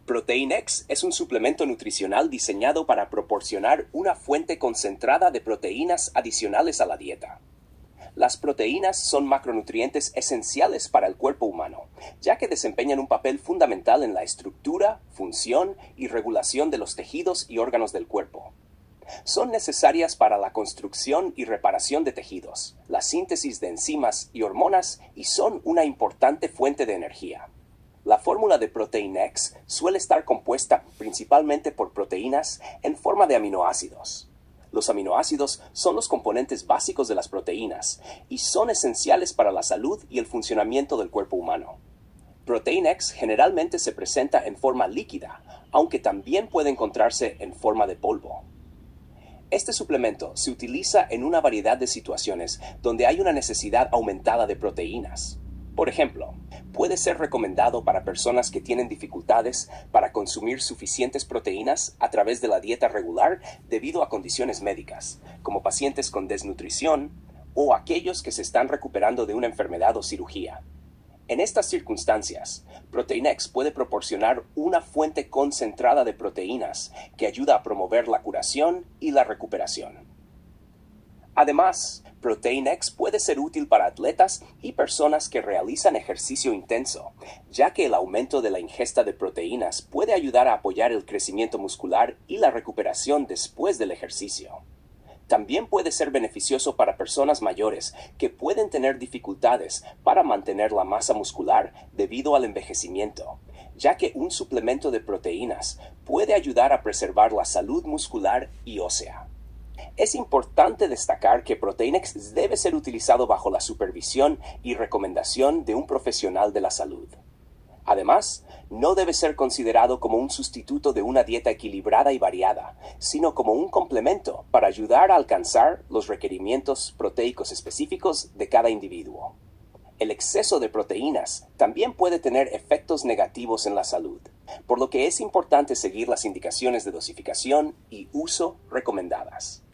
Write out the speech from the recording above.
Protein-X es un suplemento nutricional diseñado para proporcionar una fuente concentrada de proteínas adicionales a la dieta. Las proteínas son macronutrientes esenciales para el cuerpo humano, ya que desempeñan un papel fundamental en la estructura, función y regulación de los tejidos y órganos del cuerpo. Son necesarias para la construcción y reparación de tejidos, la síntesis de enzimas y hormonas y son una importante fuente de energía. La fórmula de Protein-X suele estar compuesta principalmente por proteínas en forma de aminoácidos. Los aminoácidos son los componentes básicos de las proteínas y son esenciales para la salud y el funcionamiento del cuerpo humano. Protein-X generalmente se presenta en forma líquida, aunque también puede encontrarse en forma de polvo. Este suplemento se utiliza en una variedad de situaciones donde hay una necesidad aumentada de proteínas. Por ejemplo, puede ser recomendado para personas que tienen dificultades para consumir suficientes proteínas a través de la dieta regular debido a condiciones médicas, como pacientes con desnutrición o aquellos que se están recuperando de una enfermedad o cirugía. En estas circunstancias, Protein-X puede proporcionar una fuente concentrada de proteínas que ayuda a promover la curación y la recuperación. Además, Protein-X puede ser útil para atletas y personas que realizan ejercicio intenso, ya que el aumento de la ingesta de proteínas puede ayudar a apoyar el crecimiento muscular y la recuperación después del ejercicio. También puede ser beneficioso para personas mayores que pueden tener dificultades para mantener la masa muscular debido al envejecimiento, ya que un suplemento de proteínas puede ayudar a preservar la salud muscular y ósea. Es importante destacar que Protein-X debe ser utilizado bajo la supervisión y recomendación de un profesional de la salud. Además, no debe ser considerado como un sustituto de una dieta equilibrada y variada, sino como un complemento para ayudar a alcanzar los requerimientos proteicos específicos de cada individuo. El exceso de proteínas también puede tener efectos negativos en la salud, por lo que es importante seguir las indicaciones de dosificación y uso recomendadas.